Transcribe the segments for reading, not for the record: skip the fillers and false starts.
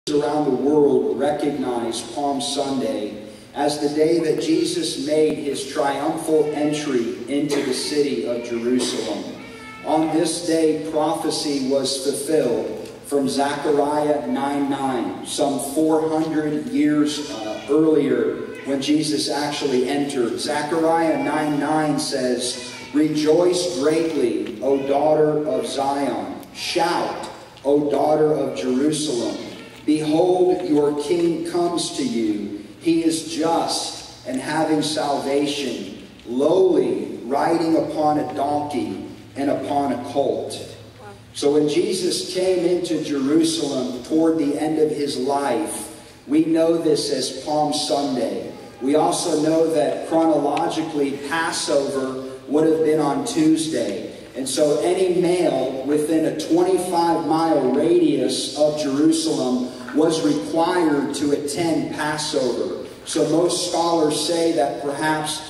around the world recognize Palm Sunday as the day that Jesus made his triumphal entry into the city of Jerusalem. On this day, prophecy was fulfilled from Zechariah 9:9, some 400 years earlier when Jesus actually entered. Zechariah 9:9 says, "Rejoice greatly, O daughter of Zion. Shout, O daughter of Jerusalem. Behold, your king comes to you. He is just and having salvation, lowly, riding upon a donkey and upon a colt." So when Jesus came into Jerusalem toward the end of his life, we know this as Palm Sunday. We also know that chronologically Passover would have been on Tuesday. And so any male within a 25-mile radius of Jerusalem was required to attend Passover. So most scholars say that perhaps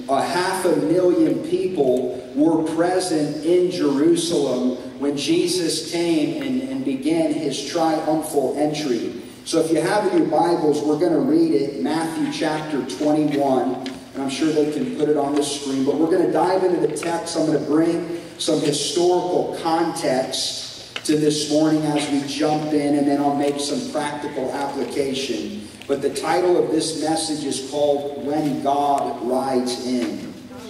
500,000 people were present in Jerusalem when Jesus came and began his triumphal entry. So if you have in your Bibles, we're going to read it, Matthew chapter 21. And I'm sure they can put it on the screen. But we're going to dive into the text. I'm going to bring some historical context to this morning as we jump in, and then I'll make some practical application. But the title of this message is called When God Rides In.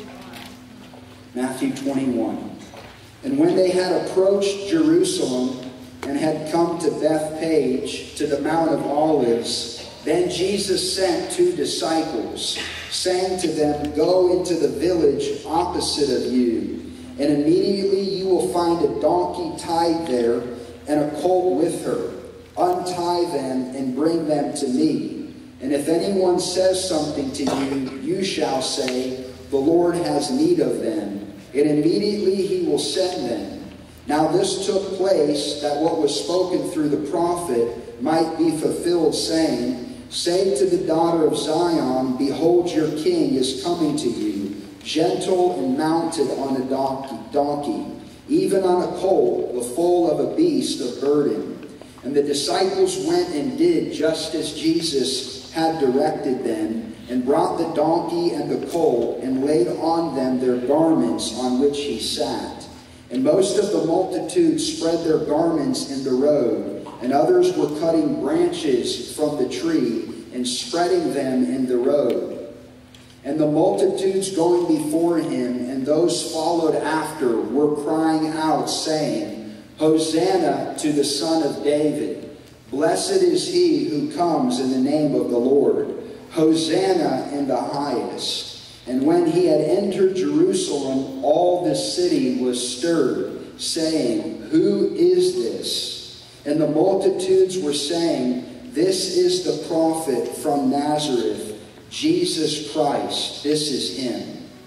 Matthew 21. "And when they had approached Jerusalem and had come to Bethphage, to the Mount of Olives, then Jesus sent 2 disciples, saying to them, 'Go into the village opposite of you, and immediately you will find a donkey tied there and a colt with her. Untie them and bring them to me. And if anyone says something to you, you shall say, the Lord has need of them, and immediately he will send them.' Now this took place that what was spoken through the prophet might be fulfilled, saying, 'Say to the daughter of Zion, behold, your king is coming to you, gentle and mounted on a donkey, even on a colt, the foal of a beast of burden.' And the disciples went and did just as Jesus had directed them, and brought the donkey and the colt, and laid on them their garments on which he sat. And most of the multitude spread their garments in the road, and others were cutting branches from the tree and spreading them in the road. And the multitudes going before him and those followed after were crying out, saying, Hosanna to the Son of David. Blessed is he who comes in the name of the Lord. Hosanna in the highest. And when he had entered Jerusalem, all the city was stirred, saying, Who is this? And the multitudes were saying, This is the prophet from Nazareth, Jesus Christ. This is him.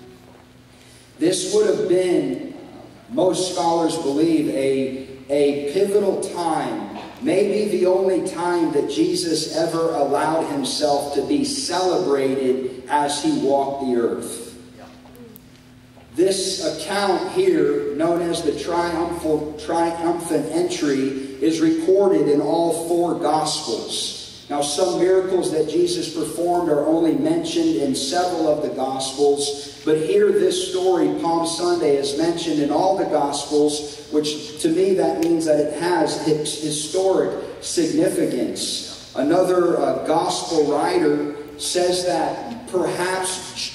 This would have been, most scholars believe, a pivotal time, maybe the only time that Jesus ever allowed himself to be celebrated as he walked the earth. This account here, known as the triumphant entry, is recorded in all 4 Gospels. Now, some miracles that Jesus performed are only mentioned in several of the Gospels, but here this story, Palm Sunday, is mentioned in all the Gospels, which to me that means that it has historic significance. Another Gospel writer says that perhaps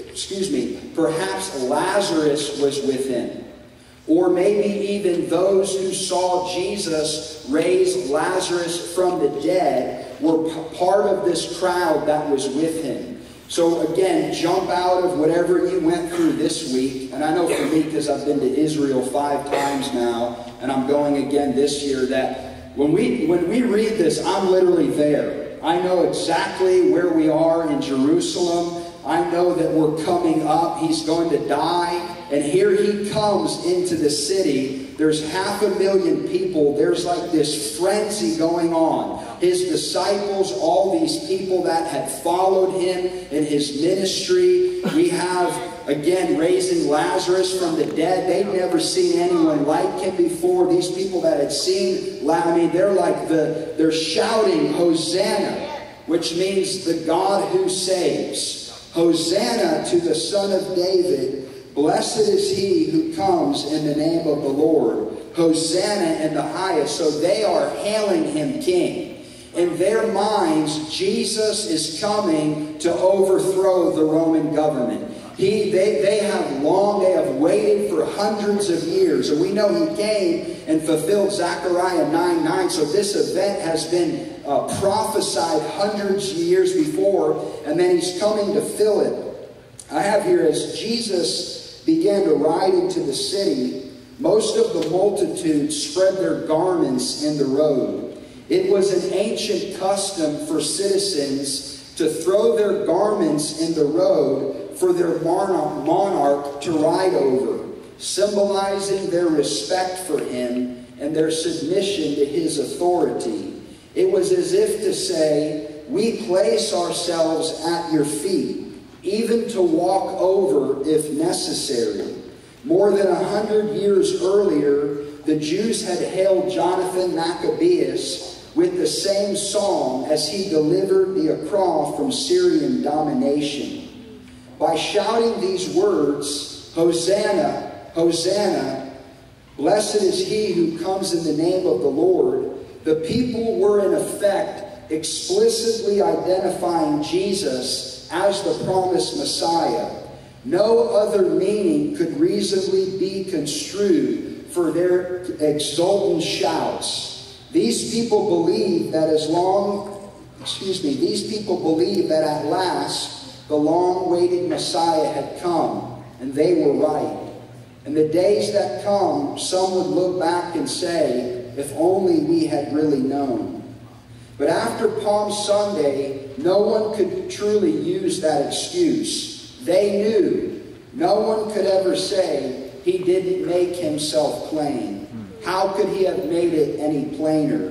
Lazarus was with him. Or maybe even those who saw Jesus raise Lazarus from the dead were part of this crowd that was with him. So again, jump out of whatever you went through this week. And I know for me, because I've been to Israel 5 times now, and I'm going again this year, that when we read this, I'm literally there. I know exactly where we are in Jerusalem. I know that we're coming up. He's going to die. And here he comes into the city There's 500,000 people. There's like this frenzy going on. His disciples, all these people that had followed him in his ministry. We have, again, raising Lazarus from the dead. They'd never seen anyone like him before. These people that had seen, I mean, they're shouting, Hosanna, which means the God who saves. Hosanna to the Son of David. Blessed is he who comes in the name of the Lord. Hosanna in the highest. So they are hailing him king. In their minds, Jesus is coming to overthrow the Roman government. They have waited for hundreds of years. And we know he came and fulfilled Zechariah 9:9. So this event has been prophesied hundreds of years before. And then he's coming to fill it. I have here, as Jesus began to ride into the city, most of the multitude spread their garments in the road. It was an ancient custom for citizens to throw their garments in the road for their monarch to ride over, symbolizing their respect for him and their submission to his authority. It was as if to say, we place ourselves at your feet, even to walk over if necessary. More than 100 years earlier, the Jews had hailed Jonathan Maccabeus with the same song as he delivered the Akron from Syrian domination. By shouting these words, Hosanna, Hosanna, blessed is he who comes in the name of the Lord, the people were in effect explicitly identifying Jesus as the promised Messiah. No other meaning could reasonably be construed for their exultant shouts. These people believed that at last the long-awaited Messiah had come, and they were right. In the days that come, some would look back and say, if only we had really known. But after Palm Sunday, no one could truly use that excuse. They knew. No one could ever say he didn't make himself plain. How could he have made it any plainer?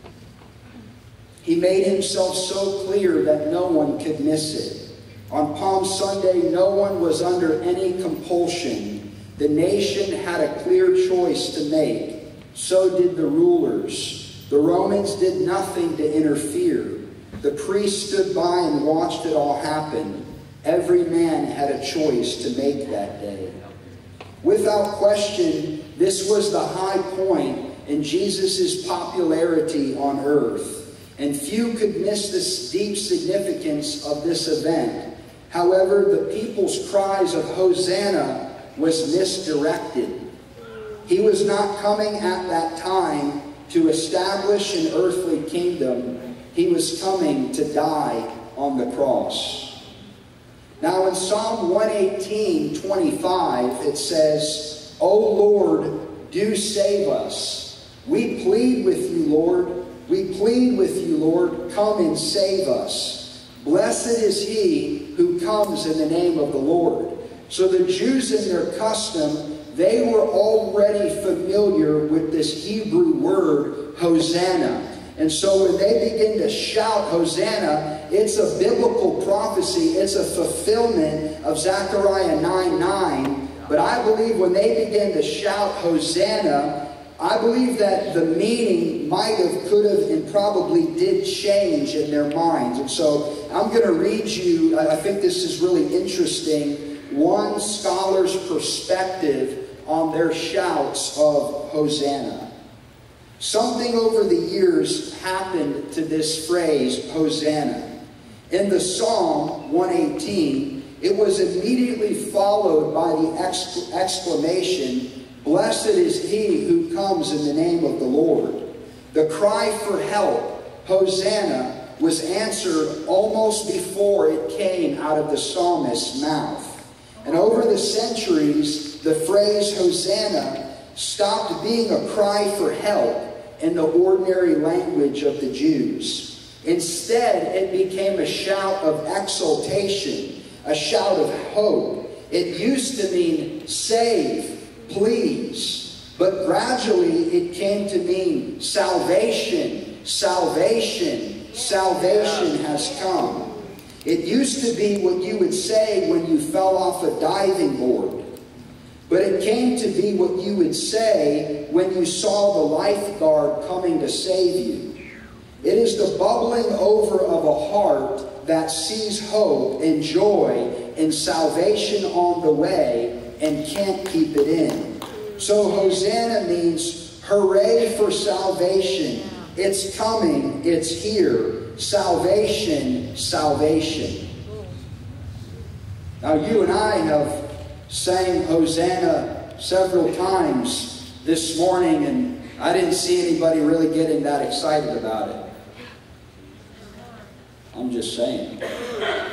He made himself so clear that no one could miss it. On Palm Sunday, no one was under any compulsion. The nation had a clear choice to make. So did the rulers. The Romans did nothing to interfere. The priests stood by and watched it all happen. Every man had a choice to make that day. Without question, this was the high point in Jesus' popularity on earth, and few could miss the deep significance of this event. However, the people's cries of Hosanna was misdirected. He was not coming at that time to establish an earthly kingdom. He was coming to die on the cross. Now in Psalm 118:25, it says, O Lord, do save us. We plead with you, Lord. We plead with you, Lord. Come and save us. Blessed is he who comes in the name of the Lord. So the Jews in their custom, they were already familiar with this Hebrew word, Hosanna. And so when they begin to shout Hosanna, it's a biblical prophecy. It's a fulfillment of Zechariah 9:9. But I believe when they begin to shout Hosanna, I believe that the meaning might have, could have, and probably did change in their minds. And so I'm going to read you, I think this is really interesting, one scholar's perspective on their shouts of Hosanna. Something over the years happened to this phrase, Hosanna. In the Psalm 118, it was immediately followed by the exclamation, Blessed is he who comes in the name of the Lord. The cry for help, Hosanna, was answered almost before it came out of the psalmist's mouth. And over the centuries, the phrase Hosanna stopped being a cry for help in the ordinary language of the Jews. Instead, it became a shout of exultation, a shout of hope. It used to mean save, please. But gradually it came to mean salvation, salvation, salvation has come. It used to be what you would say when you fell off a diving board. But it came to be what you would say when you saw the lifeguard coming to save you. It is the bubbling over of a heart that sees hope and joy and salvation on the way and can't keep it in. So Hosanna means hooray for salvation. It's coming, it's here. Salvation, salvation. Now you and I have sang Hosanna several times this morning, and I didn't see anybody really getting that excited about it. I'm just saying. I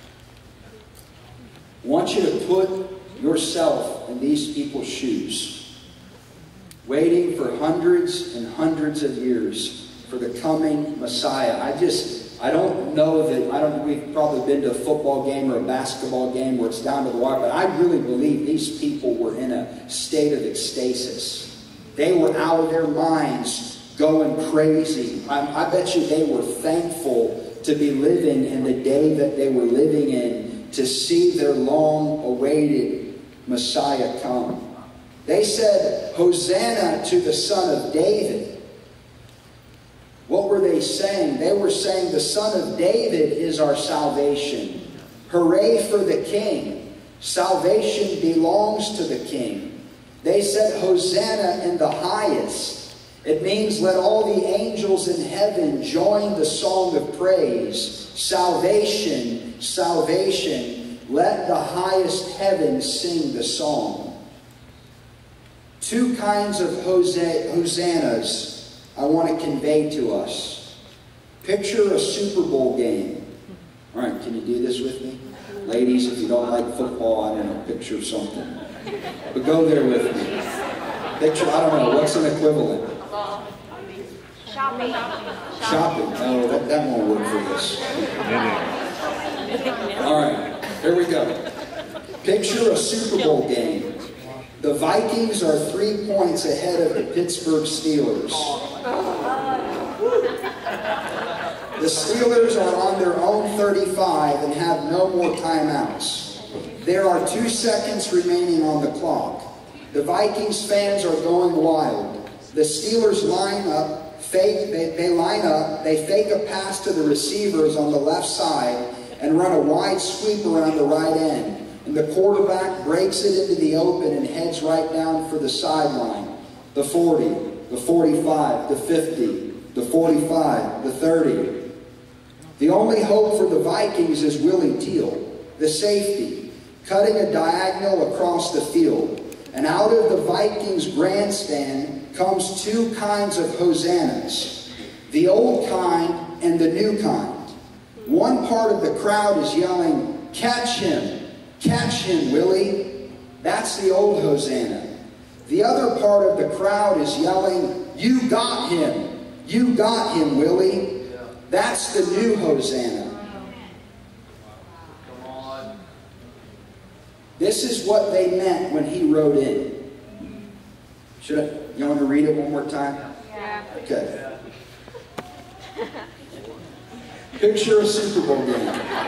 want you to put yourself in these people's shoes, waiting for hundreds and hundreds of years for the coming Messiah. I don't know that, we've probably been to a football game or a basketball game where it's down to the wire, but I really believe these people were in a state of ecstasis. They were out of their minds going crazy. I bet you they were thankful to be living in the day that they were living in, to see their long-awaited Messiah come. They said, Hosanna to the Son of David. What were they saying? They were saying the Son of David is our salvation. Hooray for the King. Salvation belongs to the King. They said Hosanna in the highest. It means let all the angels in heaven join the song of praise. Salvation, salvation. Let the highest heaven sing the song. Two kinds of hosannas I want to convey to us. Picture a Super Bowl game. All right, can you do this with me? Ladies, if you don't like football, I don't know, picture something. But go there with me. Picture, I don't know, what's an equivalent? Shopping. Shopping. No, that won't work for this. All right, here we go. Picture a Super Bowl game. The Vikings are 3 points ahead of the Pittsburgh Steelers. The Steelers are on their own 35 and have no more timeouts. There are 2 seconds remaining on the clock. The Vikings fans are going wild. The Steelers line up. They line up, they fake a pass to the receivers on the left side and run a wide sweep around the right end. And the quarterback breaks it into the open and heads right down for the sideline. The 40, the 45, the 50, the 45, the 30. The only hope for the Vikings is Willie Teal, the safety, cutting a diagonal across the field. And out of the Vikings grandstand comes 2 kinds of hosannas, the old kind and the new kind. One part of the crowd is yelling, catch him, Willie. That's the old hosanna. The other part of the crowd is yelling, you got him, Willie. That's the new hosanna. This is what they meant when he wrote in. You want to read it one more time? Yeah. Okay. Picture a Super Bowl game.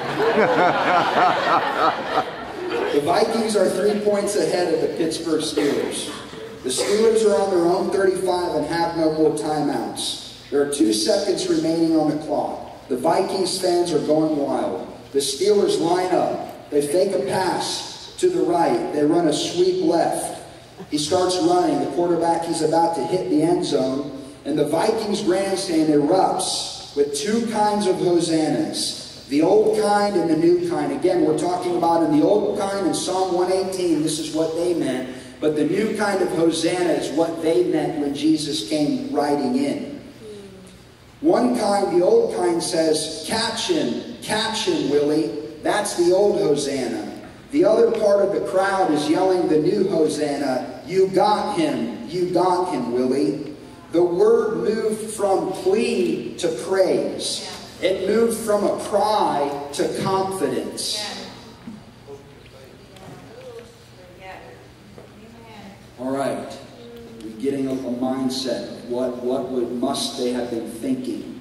The Vikings are 3 points ahead of the Pittsburgh Steelers. The Steelers are on their own 35 and have no more timeouts. There are 2 seconds remaining on the clock. The Vikings fans are going wild. The Steelers line up. They fake a pass to the right. They run a sweep left. He starts running. The quarterback, he's about to hit the end zone. And the Vikings grandstand erupts with 2 kinds of hosannas. The old kind and the new kind. Again, we're talking about in the old kind in Psalm 118, this is what they meant. But the new kind of hosanna is what they meant when Jesus came riding in. One kind, the old kind, says, catch him, Willie. That's the old hosanna. The other part of the crowd is yelling the new hosanna, you got him, Willie. The word moved from plea to praise. It moved from a cry to confidence. All right. We mindset? Must they have been thinking?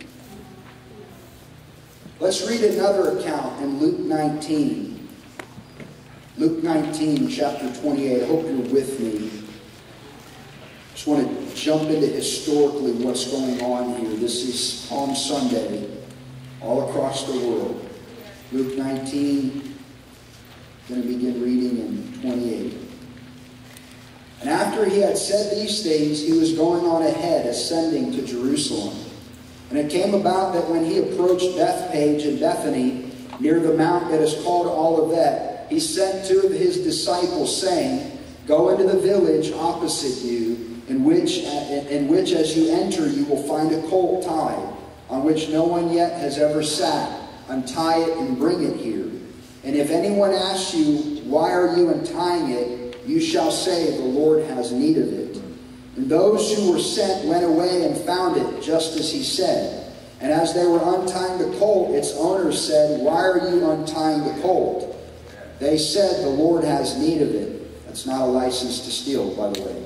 Let's read another account in Luke 19. Luke 19, chapter 28. I hope you're with me. Just want to jump into historically what's going on here. This is Palm Sunday all across the world. Luke 19, going to begin reading in 28. And after he had said these things, he was going on ahead, ascending to Jerusalem. And it came about that when he approached Bethphage and Bethany, near the mount that is called Olivet, he sent two of his disciples, saying, Go into the village opposite you, in which as you enter you will find a colt tied, on which no one yet has ever sat. Untie it and bring it here. And if anyone asks you, Why are you untying it? You shall say, The Lord has need of it. And those who were sent went away and found it, just as he said. And as they were untying the colt, its owners said, Why are you untying the colt? They said, The Lord has need of it. That's not a license to steal, by the way.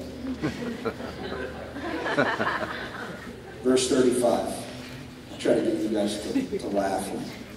Verse 35. I'll try to get you guys to laugh.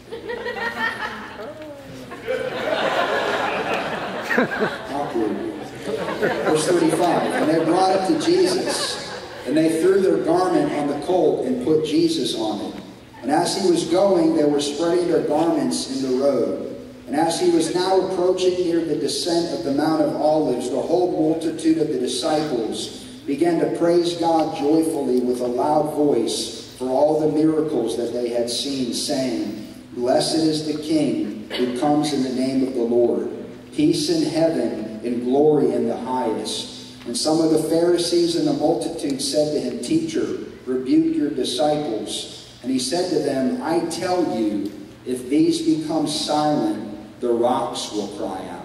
Awkward. Verse 35. And they brought it to Jesus, and they threw their garment on the colt and put Jesus on it. And as he was going, they were spreading their garments in the road. And as he was now approaching near the descent of the Mount of Olives, the whole multitude of the disciples began to praise God joyfully with a loud voice for all the miracles that they had seen, saying, Blessed is the King who comes in the name of the Lord. Peace in heaven and glory in the highest. And some of the Pharisees and the multitude said to him, Teacher, rebuke your disciples. And he said to them, I tell you, if these become silent, the rocks will cry out.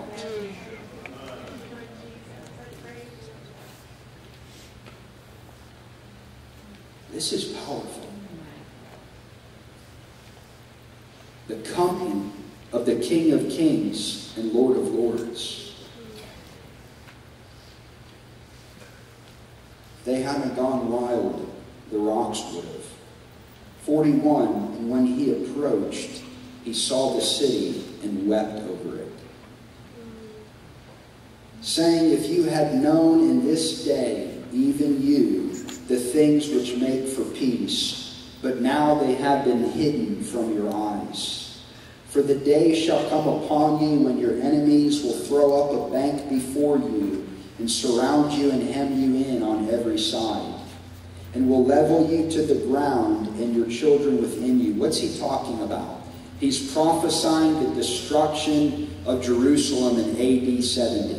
This is powerful. The coming of the King of Kings and Lord of Lords. If they hadn't gone wild, the rocks would have. 41, and when he approached, he saw the city and wept over it, saying, If you had known in this day, even you, the things which make for peace, but now they have been hidden from your eyes. For the day shall come upon you when your enemies will throw up a bank before you and surround you and hem you in on every side, and will level you to the ground and your children within you. What's he talking about? He's prophesying the destruction of Jerusalem in AD 70.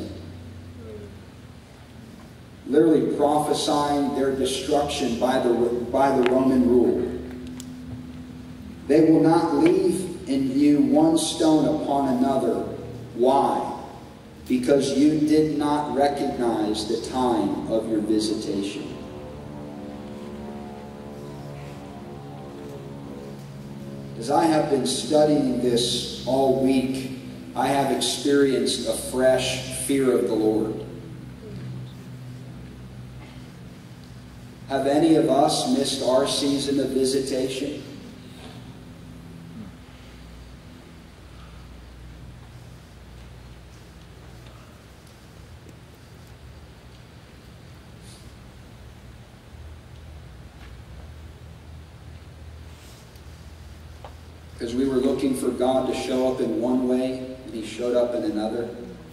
Literally prophesying their destruction by the Roman rule. They will not leave in you one stone upon another. Why? Because you did not recognize the time of your visitation. As I have been studying this all week, I have experienced a fresh fear of the Lord. Have any of us missed our season of visitation? Because we were looking for God to show up in one way, and he showed up in another.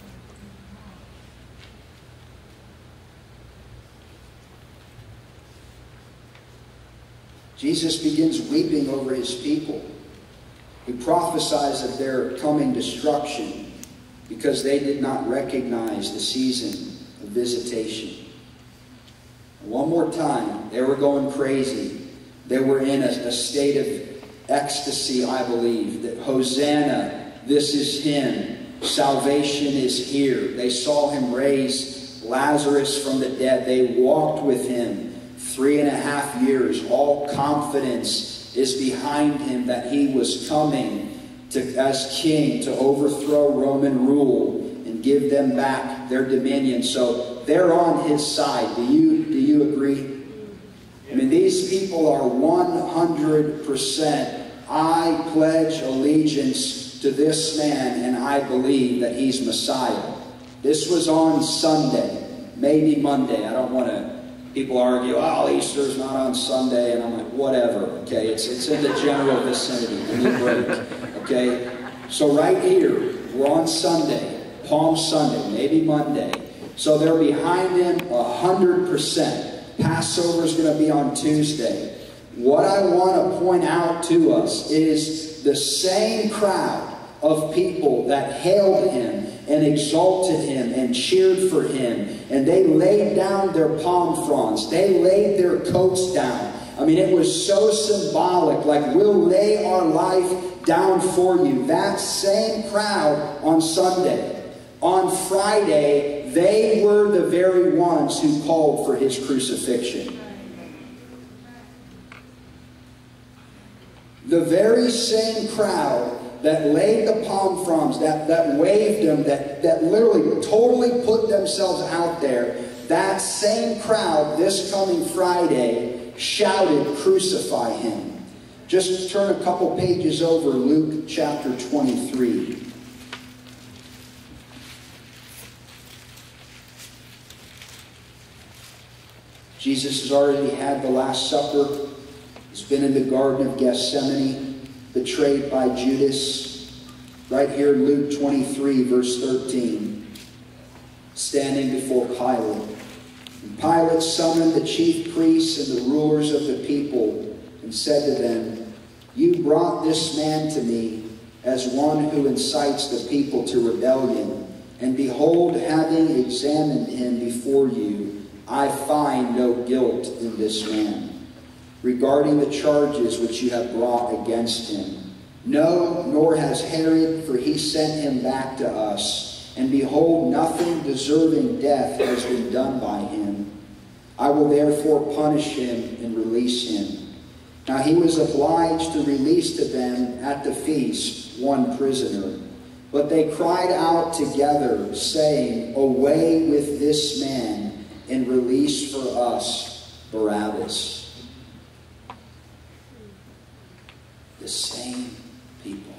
Jesus begins weeping over his people. He prophesies of their coming destruction because they did not recognize the season of visitation. One more time, they were going crazy. They were in a state of ecstasy, I believe, that Hosanna, this is him. Salvation is here. They saw him raise Lazarus from the dead. They walked with him 3.5 years. All confidence is behind him that he was coming as king to overthrow Roman rule and give them back their dominion. So they're on his side. Do you agree? I mean, these people are 100%, I pledge allegiance to this man and I believe that he's Messiah. This was on Sunday, maybe Monday. I don't want to, people argue, oh, Easter's not on Sunday, and I'm like, whatever, okay? It's in the general vicinity, give me a break, okay? So right here, we're on Sunday, Palm Sunday, maybe Monday. So they're behind him 100%. Passover's going to be on Tuesday. What I want to point out to us is the same crowd of people that hailed him and exalted him and cheered for him. And they laid down their palm fronds. They laid their coats down. I mean, it was so symbolic, like we'll lay our life down for you. That same crowd on Sunday. On Friday, they were the very ones who called for his crucifixion. The very same crowd that laid the palm fronds, that waved them, that literally totally put themselves out there, that same crowd this coming Friday shouted, "Crucify him." Just turn a couple pages over, Luke chapter 23. Jesus has already had the Last Supper. He's been in the Garden of Gethsemane, betrayed by Judas. Right here in Luke 23, verse 13. Standing before Pilate. And Pilate summoned the chief priests and the rulers of the people and said to them, "You brought this man to me as one who incites the people to rebellion. And behold, having examined him before you, I find no guilt in this man, regarding the charges which you have brought against him. No, nor has Herod, for he sent him back to us. And behold, nothing deserving death has been done by him. I will therefore punish him and release him." Now he was obliged to release to them at the feast one prisoner. But they cried out together, saying, "Away with this man, and release for us Barabbas." The same people.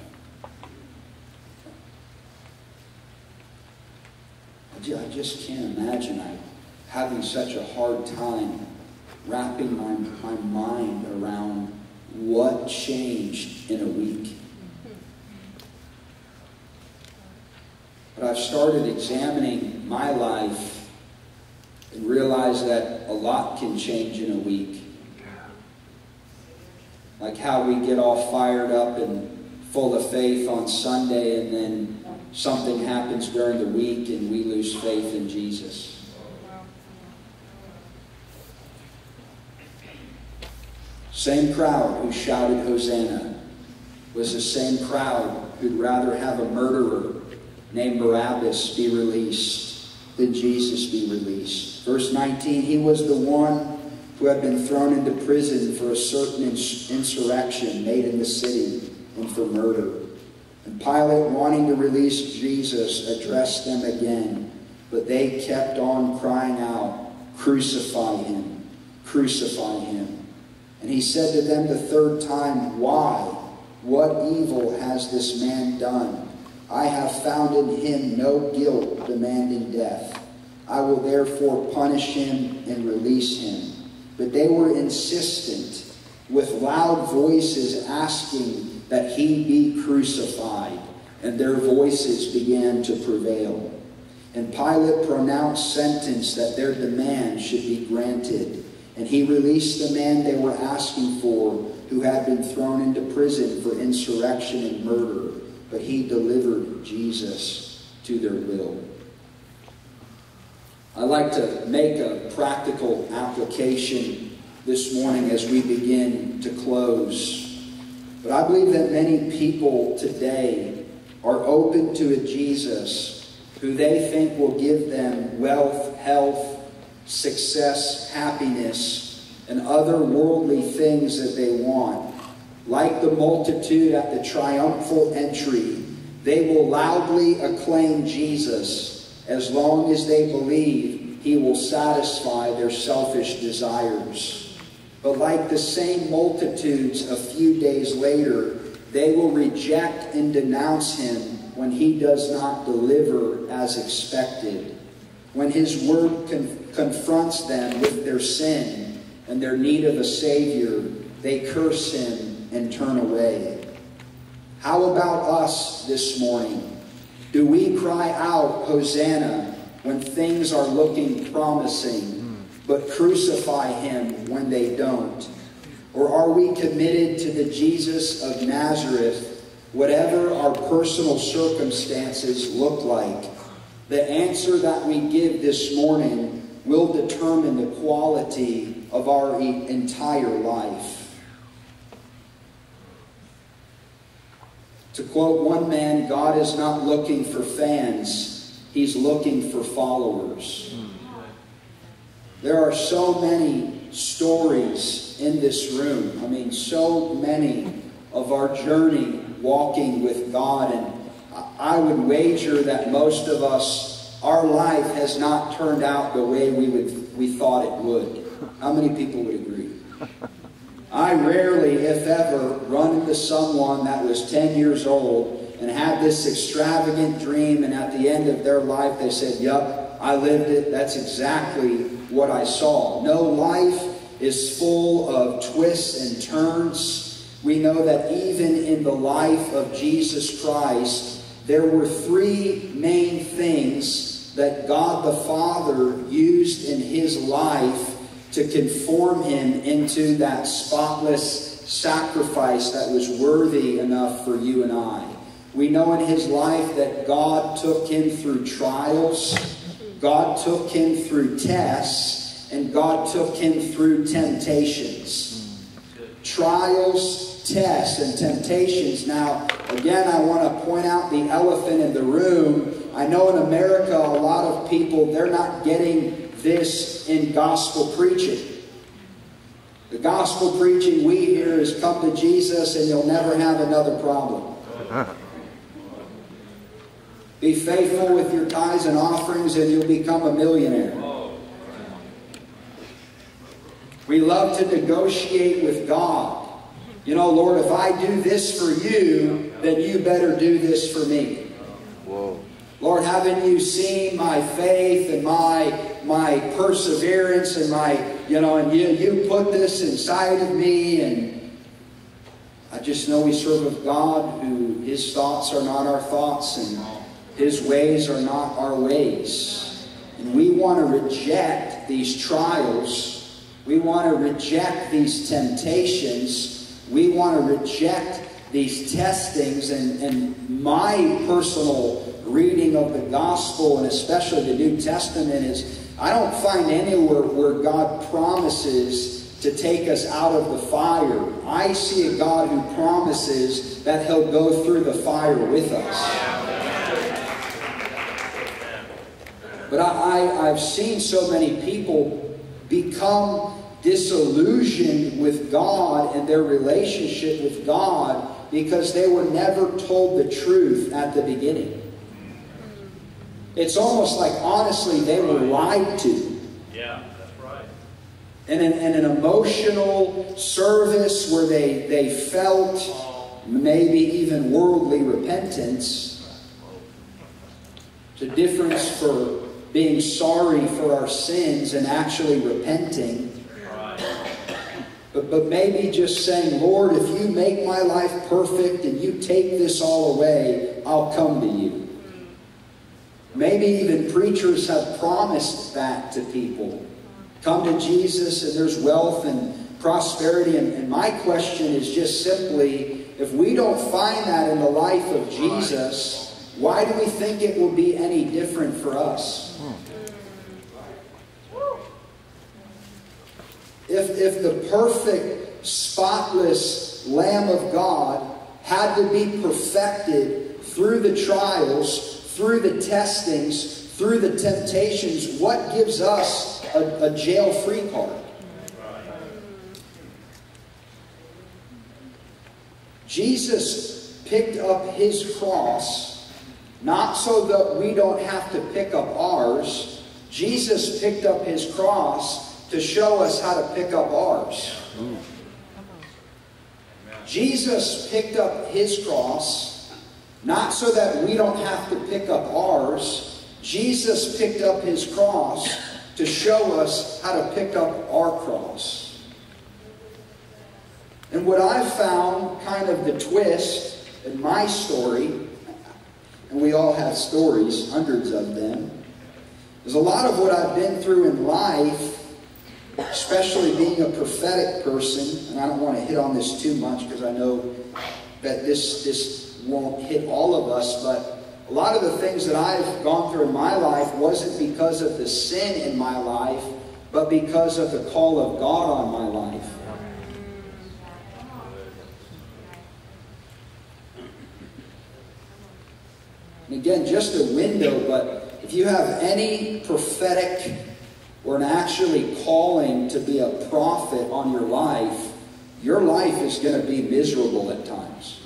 I just can't imagine having such a hard time wrapping my mind around what changed in a week. But I've started examining my life and realized that a lot can change in a week. Like how we get all fired up and full of faith on Sunday, and then something happens during the week and we lose faith in Jesus. Same crowd who shouted Hosanna was the same crowd who'd rather have a murderer named Barabbas be released than Jesus be released. Verse 19, he was the one who had been thrown into prison for a certain insurrection made in the city and for murder. And Pilate, wanting to release Jesus, addressed them again, but they kept on crying out, "Crucify him, crucify him." And he said to them the third time, "Why? What evil has this man done? I have found in him no guilt demanding death. I will therefore punish him and release him." But they were insistent, with loud voices asking that he be crucified, and their voices began to prevail. And Pilate pronounced sentence that their demand should be granted. And he released the man they were asking for, who had been thrown into prison for insurrection and murder. But he delivered Jesus to their will. I'd like to make a practical application this morning as we begin to close. But I believe that many people today are open to a Jesus who they think will give them wealth, health, success, happiness, and other worldly things that they want. Like the multitude at the triumphal entry, they will loudly acclaim Jesus as long as they believe he will satisfy their selfish desires. But like the same multitudes a few days later, they will reject and denounce him when he does not deliver as expected. When his word confronts them with their sin and their need of a Savior, they curse him and turn away. How about us this morning? Do we cry out, Hosanna, when things are looking promising, but crucify him when they don't? Or are we committed to the Jesus of Nazareth, whatever our personal circumstances look like? The answer that we give this morning will determine the quality of our entire life. To quote one man, God is not looking for fans, he's looking for followers. There are so many stories in this room. I mean, so many of our journey walking with God. And I would wager that most of us, our life has not turned out the way we thought it would. How many people would agree? I rarely, if ever, run into someone that was 10 years old and had this extravagant dream, and at the end of their life they said, "Yup, I lived it. That's exactly what I saw." No, life is full of twists and turns. We know that even in the life of Jesus Christ, there were three main things that God the Father used in his life to conform him into that spotless sacrifice that was worthy enough for you and I. We know in his life that God took him through trials, God took him through tests, and God took him through temptations. Trials, tests, and temptations. Now, again, I want to point out the elephant in the room. I know in America, a lot of people, they're not getting this in gospel preaching. The gospel preaching we hear is come to Jesus and you'll never have another problem. Be faithful with your tithes and offerings and you'll become a millionaire. We love to negotiate with God. You know, Lord, if I do this for you, then you better do this for me. Whoa. Lord, haven't you seen my faith and my perseverance and and you put this inside of me, and I just know we serve a God who his thoughts are not our thoughts and his ways are not our ways. And we want to reject these trials. We want to reject these temptations. We want to reject these testings. And my personal reading of the gospel, and especially the New Testament, is I don't find anywhere where God promises to take us out of the fire. I see a God who promises that he'll go through the fire with us. But I've seen so many people become disillusioned with God and their relationship with God because they were never told the truth at the beginning. It's almost like, honestly, they were lied to. Yeah, that's right. And an emotional service where they felt maybe even worldly repentance. It's a difference for being sorry for our sins and actually repenting. But maybe just saying, Lord, if you make my life perfect and you take this all away, I'll come to you. Maybe even preachers have promised that to people. Come to Jesus and there's wealth and prosperity. And my question is just simply, if we don't find that in the life of Jesus, why do we think it will be any different for us? If the perfect, spotless Lamb of God had to be perfected through the trials, through the testings, through the temptations, what gives us a jail-free card? Jesus picked up his cross, not so that we don't have to pick up ours. Jesus picked up his cross to show us how to pick up ours. Jesus picked up his cross, not so that we don't have to pick up ours. Jesus picked up his cross to show us how to pick up our cross. And what I've found, kind of the twist in my story, and we all have stories, hundreds of them, is a lot of what I've been through in life, especially being a prophetic person, and I don't want to hit on this too much because I know that this won't hit all of us, but a lot of the things that I've gone through in my life wasn't because of the sin in my life, but because of the call of God on my life. And again, just a window, but if you have any prophetic or an actually calling to be a prophet on your life is going to be miserable at times.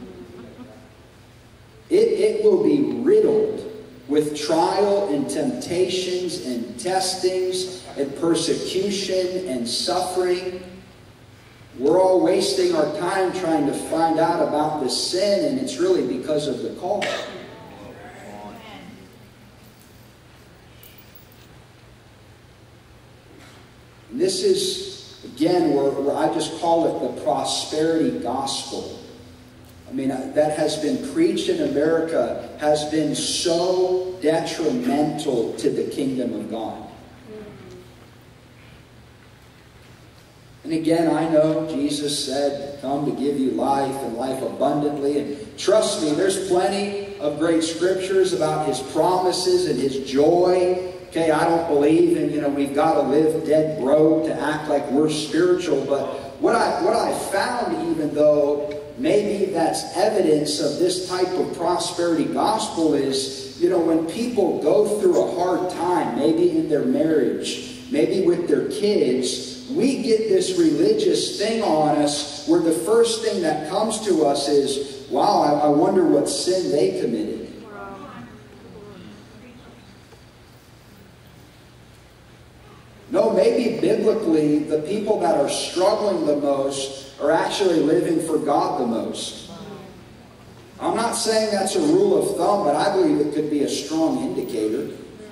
It will be riddled with trial and temptations and testings and persecution and suffering. We're all wasting our time trying to find out about this sin, and it's really because of the call. And this is, again, where I just call it the prosperity gospel. I mean, that has been preached in America, has been so detrimental to the kingdom of God. And again, I know Jesus said, come to give you life and life abundantly. And trust me, there's plenty of great scriptures about his promises and his joy. Okay, I don't believe in, we've got to live dead broke to act like we're spiritual. But what I found, even though maybe that's evidence of this type of prosperity gospel, is, when people go through a hard time, maybe in their marriage, maybe with their kids, we get this religious thing on us where the first thing that comes to us is, wow, I wonder what sin they committed. No, maybe biblically, the people that are struggling the most are actually living for God the most. I'm not saying that's a rule of thumb, but I believe it could be a strong indicator.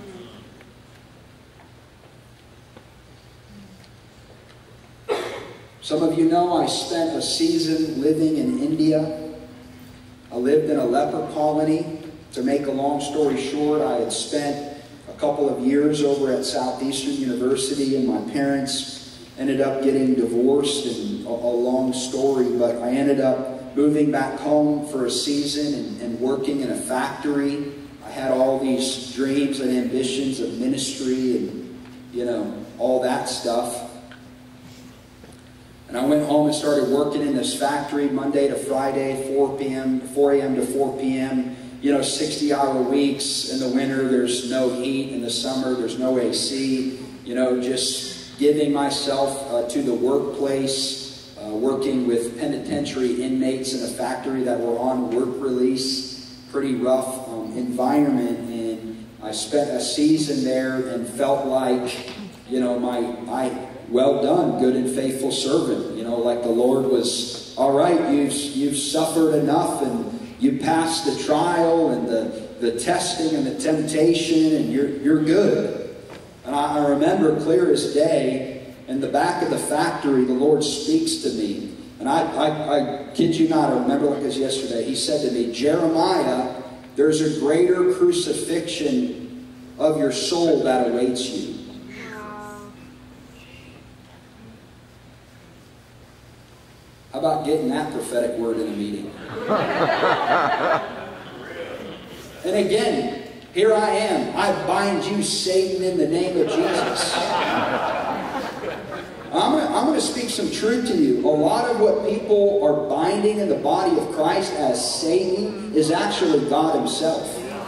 Some of you know I spent a season living in India. I lived in a leper colony. To make a long story short, I had spent a couple of years over at Southeastern University, and my parents ended up getting divorced, and a long story, but I ended up moving back home for a season and working in a factory. I had all these dreams and ambitions of ministry and, all that stuff. And I went home and started working in this factory Monday to Friday, 4 a.m. to 4 p.m., 60-hour weeks. In the winter, there's no heat. In the summer, there's no AC. Just giving myself to the workplace, working with penitentiary inmates in a factory that were on work release. Pretty rough environment. And I spent a season there and felt like, well done, good and faithful servant. Like the Lord was, all right, you've suffered enough, and you passed the trial and the testing and the temptation, and you're good. And I remember clear as day, in the back of the factory, the Lord speaks to me. And I kid you not, I remember like it was yesterday. He said to me, Jeremiah, there's a greater crucifixion of your soul that awaits you. How about getting that prophetic word in a meeting? And again, here I am. I bind you, Satan, in the name of Jesus. I'm going to speak some truth to you. A lot of what people are binding in the body of Christ as Satan is actually God himself.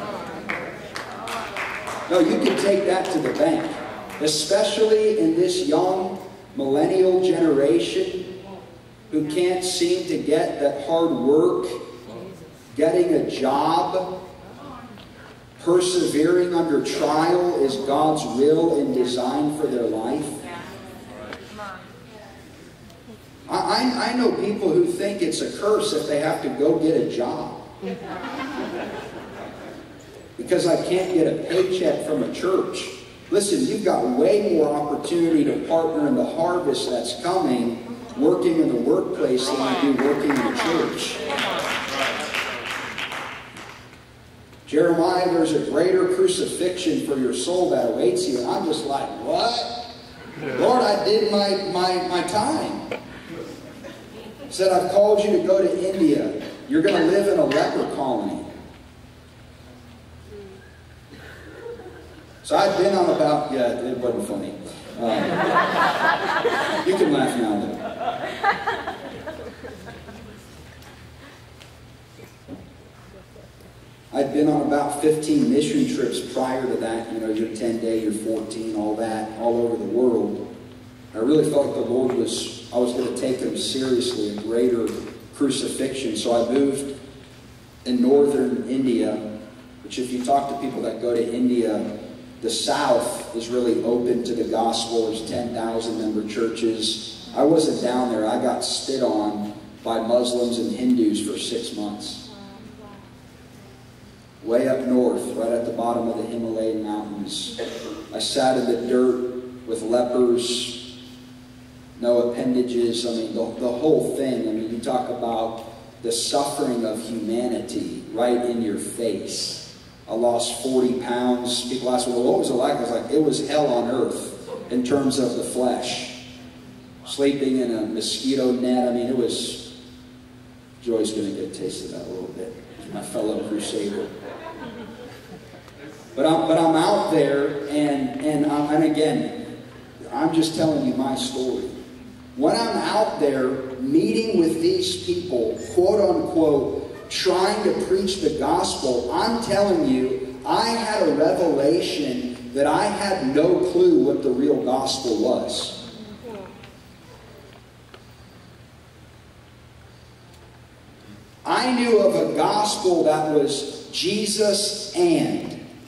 No, you can take that to the bank. Especially in this young millennial generation who can't seem to get that hard work, getting a job, persevering under trial is God's will and design for their life. I know people who think it's a curse if they have to go get a job. Because I can't get a paycheck from a church. Listen, you've got way more opportunity to partner in the harvest that's coming working in the workplace than you do working in the church. Jeremiah, there's a greater crucifixion for your soul that awaits you. And I'm just like, what? Lord, I did my time. He said, I've called you to go to India. You're going to live in a leper colony. So I've been on about, yeah, it wasn't funny. You can laugh now and then. I'd been on about 15 mission trips prior to that. You know, your 10-day, your 14, all that, all over the world. I really felt like the Lord I was going to take Him seriously, a greater crucifixion. So I moved in northern India, which if you talk to people that go to India, the South is really open to the gospel. There's 10,000 member churches. I wasn't down there. I got spit on by Muslims and Hindus for 6 months. Way up north, right at the bottom of the Himalayan mountains. I sat in the dirt with lepers, no appendages. I mean, the whole thing. I mean, you talk about the suffering of humanity right in your face. I lost 40 pounds. People ask me, well, what was it like? I was like, it was hell on earth in terms of the flesh. Sleeping in a mosquito net. I mean, it was... Joy's going to get a taste of that a little bit. My fellow crusader. But I'm out there, and again, I'm just telling you my story. When I'm out there meeting with these people, quote unquote, trying to preach the gospel, I'm telling you, I had a revelation that I had no clue what the real gospel was. I knew of a gospel that was Jesus and.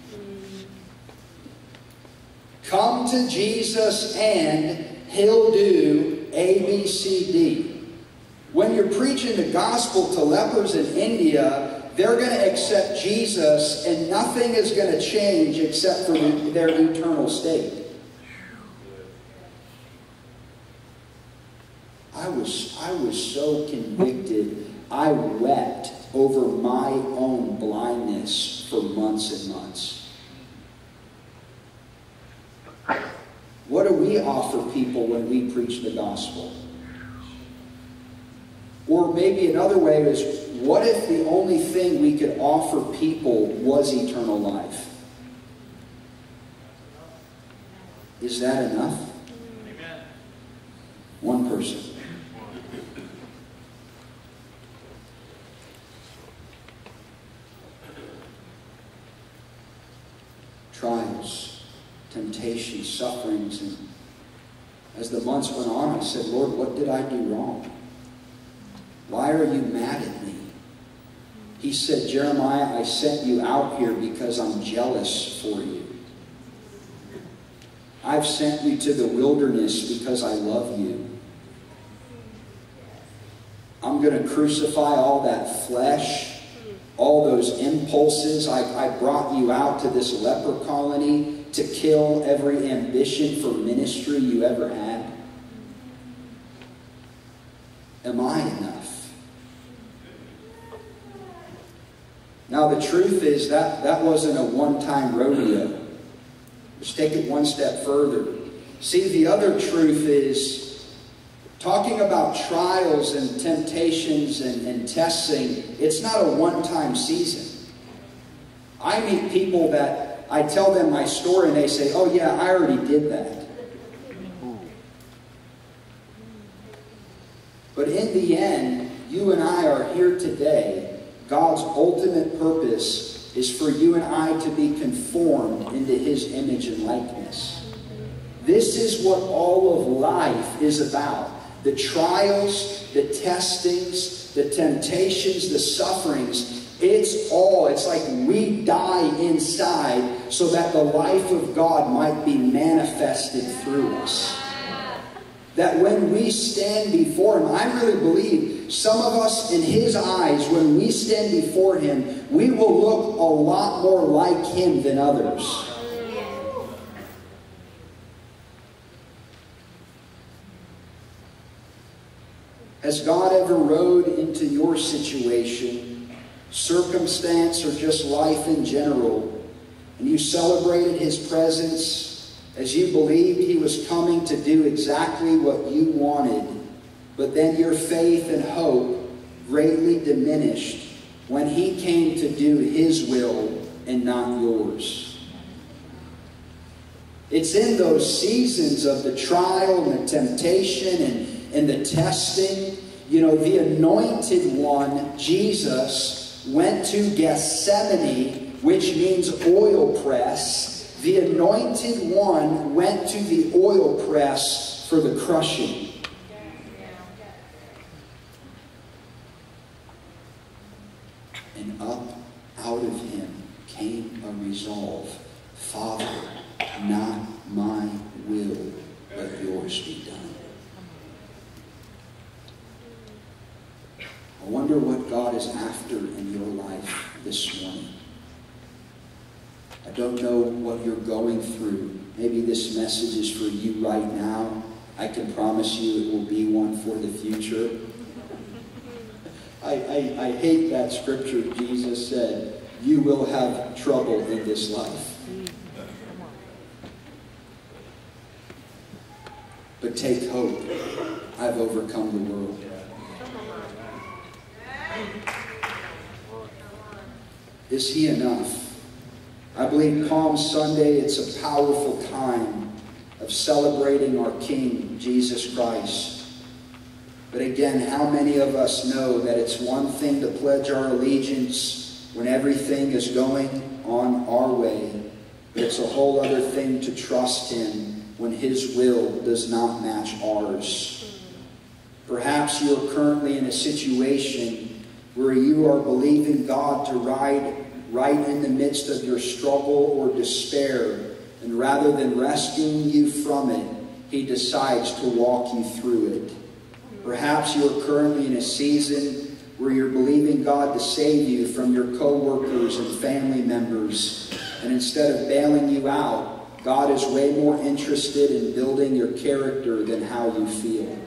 Come to Jesus and He'll do A, B, C, D. When you're preaching the gospel to lepers in India, they're going to accept Jesus and nothing is going to change except for their eternal state. I was so convicted. I wept over my own blindness for months and months. What do we offer people when we preach the gospel? Or maybe another way is, what if the only thing we could offer people was eternal life? Is that enough? Amen. One person. Trials, temptations, sufferings, and as the months went on, I said, Lord, what did I do wrong? Why are you mad at me? He said, Jeremiah, I sent you out here because I'm jealous for you. I've sent you to the wilderness because I love you. I'm going to crucify all that flesh, all those impulses. I brought you out to this leper colony to kill every ambition for ministry you ever had. Am I enough? Now the truth is that wasn't a one-time rodeo. Let's take it one step further. See, the other truth is, talking about trials and temptations and testing, it's not a one-time season. I meet people that I tell them my story and they say, oh yeah, I already did that. But in the end, you and I are here today. God's ultimate purpose is for you and I to be conformed into His image and likeness. This is what all of life is about. The trials, the testings, the temptations, the sufferings, it's like we die inside so that the life of God might be manifested through us. that when we stand before Him, I really believe some of us in His eyes, when we stand before Him, we will look a lot more like Him than others. Has God ever rode into your situation, circumstance, or just life in general, and you celebrated His presence as you believed He was coming to do exactly what you wanted, but then your faith and hope greatly diminished when He came to do His will and not yours? It's in those seasons of the trial and the temptation and the testing. You know, the Anointed One, Jesus, went to Gethsemane, which means oil press. The Anointed One went to the oil press for the crushing. And up out of Him came a resolve. Father, not my will, but yours be done. I wonder what God is after in your life this morning. I don't know what you're going through. Maybe this message is for you right now. I can promise you it will be one for the future. I hate that scripture. Jesus said, you will have trouble in this life. But take hope. I've overcome the world. Is He enough? I believe Palm Sunday, it's a powerful time of celebrating our King, Jesus Christ. But again, how many of us know that it's one thing to pledge our allegiance when everything is going on our way, but it's a whole other thing to trust Him when His will does not match ours. Perhaps you are currently in a situation where you are believing God to ride right in the midst of your struggle or despair, and rather than rescuing you from it, He decides to walk you through it. Perhaps you are currently in a season where you're believing God to save you from your co-workers and family members, and instead of bailing you out, God is way more interested in building your character than how you feel.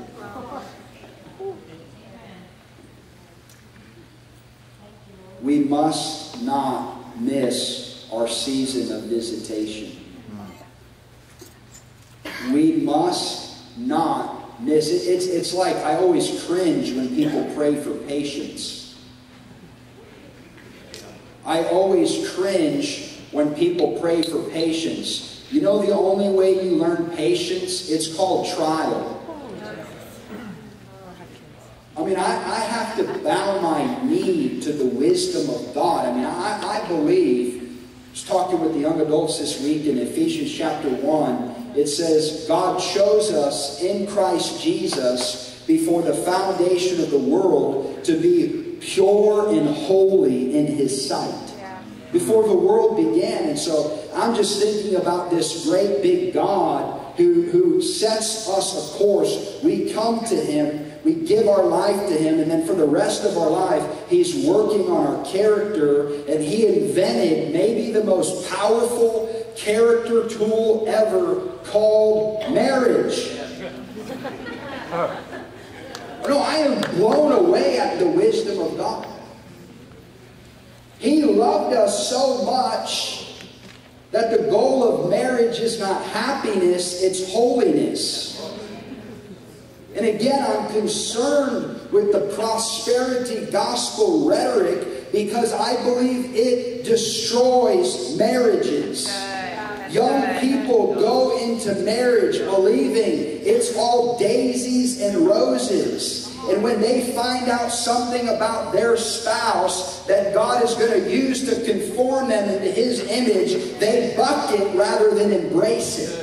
We must not miss our season of visitation. We must not miss it. It's like I always cringe when people pray for patience. I always cringe when people pray for patience. You know the only way you learn patience? It's called trial. I mean, I have to bow my knee to the wisdom of God. I mean, I believe, I was talking with the young adults this week in Ephesians chapter 1, it says, God chose us in Christ Jesus before the foundation of the world to be pure and holy in His sight. Before the world began. And so I'm just thinking about this great big God who sets us a course. We come to Him. We give our life to Him, and then for the rest of our life, He's working on our character, and He invented maybe the most powerful character tool ever called marriage. No, I am blown away at the wisdom of God. He loved us so much that the goal of marriage is not happiness, it's holiness. And again, I'm concerned with the prosperity gospel rhetoric because I believe it destroys marriages. Young people go into marriage believing it's all daisies and roses. And when they find out something about their spouse that God is going to use to conform them into His image, they buck it rather than embrace it.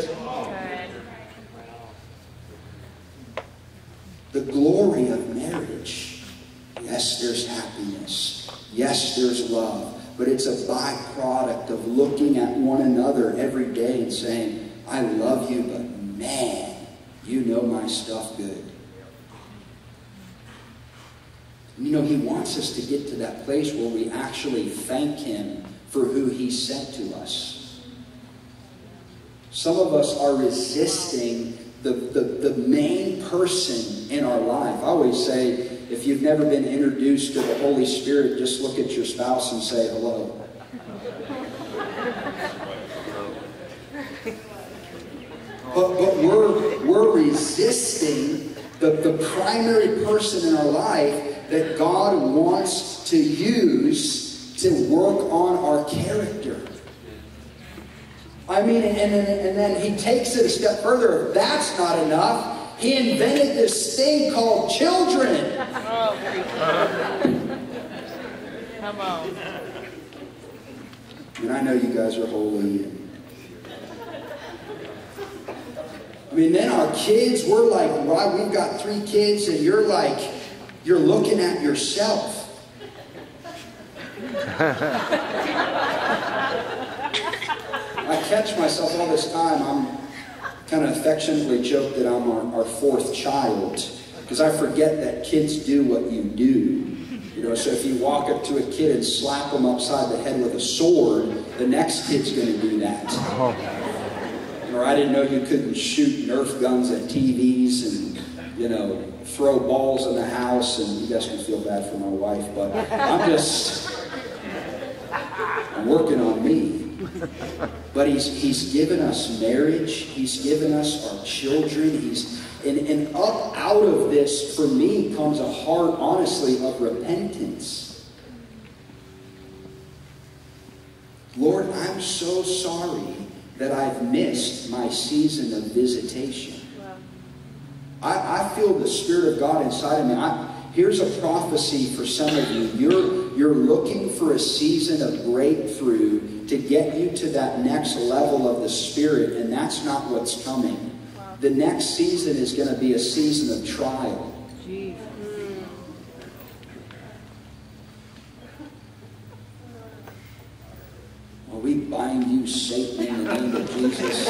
The glory of marriage. Yes, there's happiness. Yes, there's love. But it's a byproduct of looking at one another every day and saying, I love you, but man, You know my stuff good. You know, he wants us to get to that place where we actually thank him for who he sent to us. Some of us are resisting the main person in our life. I always say, if you've never been introduced to the Holy Spirit, just look at your spouse and say hello. But we're resisting the primary person in our life that God wants to use to work on our character. I mean, and then he takes it a step further. If that's not enough, he invented this thing called children. Come on. And I know you guys are holy. I mean, then our kids, we're like, right, we've got 3 kids, and you're like, you're looking at yourself. I catch myself all this time. I'm kind of affectionately joke that I'm our 4th child, because I forget that kids do what you do. You know, so if you walk up to a kid and slap them upside the head with a sword, the next kid's going to do that. Or I didn't know you couldn't shoot Nerf guns at TVs and, you know, throw balls in the house. And you guys can feel bad for my wife, but I'm working on me. But he's given us marriage. He's given us our children. And up out of this, for me, comes a heart, honestly, of repentance. Lord, I'm so sorry that I've missed my season of visitation. I feel the Spirit of God inside of me. Here's a prophecy for some of you. You're looking for a season of breakthrough to get you to that next level of the Spirit, and that's not what's coming. The next season is going to be a season of trial. Well, we bind you, Satan, in the name of Jesus.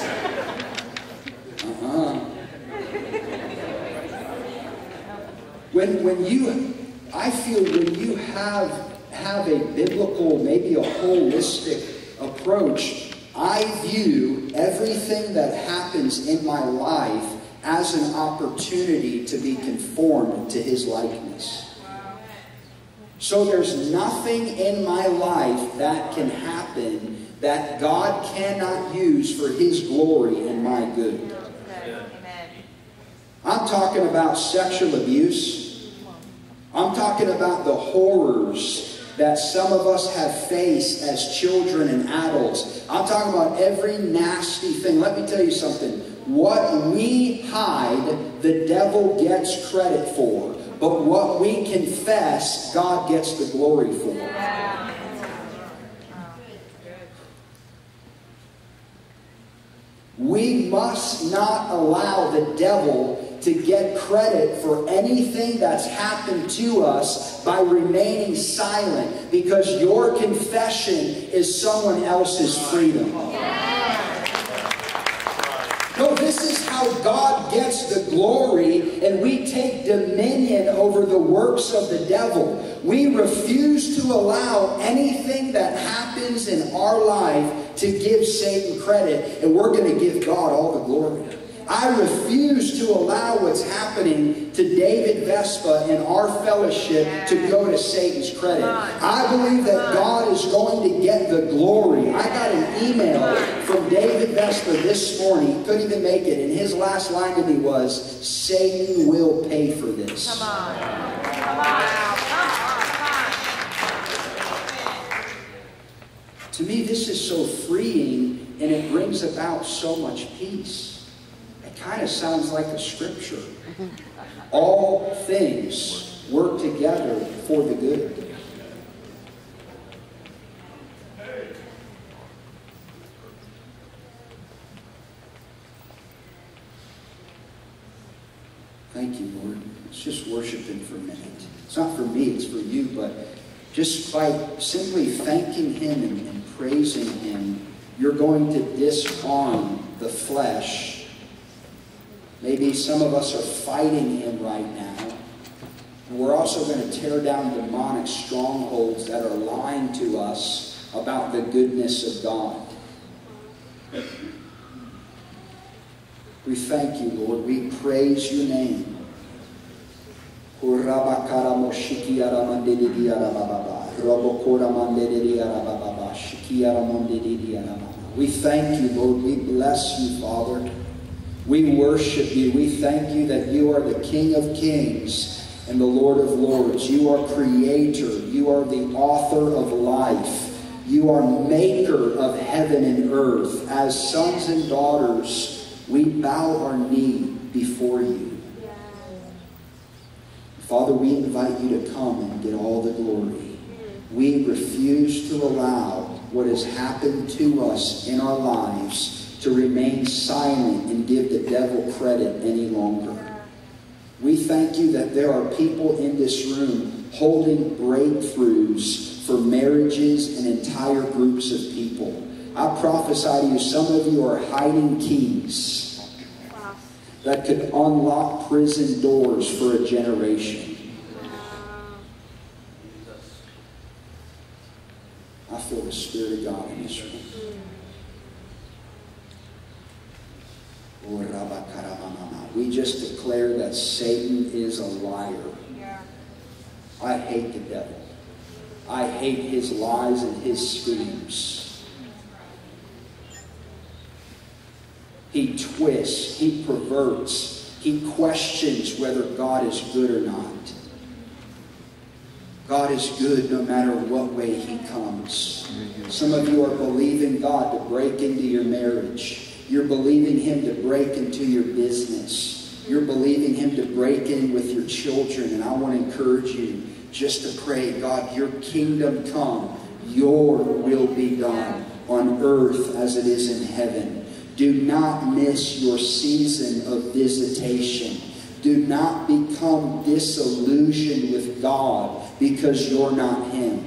I feel when you have a biblical, maybe a holistic approach, I view everything that happens in my life as an opportunity to be conformed to his likeness. So there's nothing in my life that can happen that God cannot use for his glory and my good. I'm talking about sexual abuse. I'm talking about the horrors that some of us have faced as children and adults. I'm talking about every nasty thing. Let me tell you something. What we hide, the devil gets credit for. But what we confess, God gets the glory for. We must not allow the devil to get credit for anything that's happened to us by remaining silent, because your confession is someone else's freedom. No, this is how God gets the glory, and we take dominion over the works of the devil. We refuse to allow anything that happens in our life to give Satan credit, and we're going to give God all the glory. I refuse to allow what's happening to David Vespa in our fellowship to go to Satan's credit. I believe that God is going to get the glory. I got an email from David Vespa this morning. He couldn't even make it. And his last line to me was, Satan will pay for this. Come on. Come on. To me, this is so freeing, and it brings about so much peace. It kind of sounds like a scripture. All things work together for the good. Thank you, Lord. Let's just worship him for a minute. It's not for me, it's for you, but just by simply thanking him and praising him, you're going to disarm the flesh Maybe some of us are fighting him right now. And we're also going to tear down demonic strongholds that are lying to us about the goodness of God. We thank you, Lord. We praise your name. We thank you, Lord. We bless you, Father. We worship you. We thank you that you are the King of Kings and the Lord of Lords. You are Creator. You are the author of life. You are Maker of heaven and earth. As sons and daughters, we bow our knee before you. Father, we invite you to come and get all the glory. We refuse to allow what has happened to us in our lives to remain silent and give the devil credit any longer. We thank you that there are people in this room holding breakthroughs for marriages and entire groups of people. I prophesy to you, some of you are hiding keys that could unlock prison doors for a generation. I feel the Spirit of God in this room. We just declare that Satan is a liar. I hate the devil. I hate his lies and his schemes. He twists, he perverts, he questions whether God is good or not. God is good no matter what way he comes. Some of you are believing God to break into your marriage. You're believing him to break into your business. You're believing him to break in with your children. And I want to encourage you just to pray, God, your kingdom come. Your will be done on earth as it is in heaven. Do not miss your season of visitation. Do not become disillusioned with God because you're not him.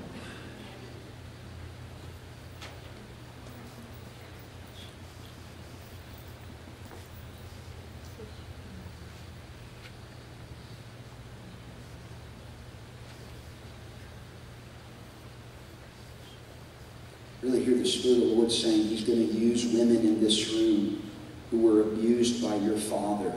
Really hear the Spirit of the Lord saying he's going to use women in this room who were abused by your father.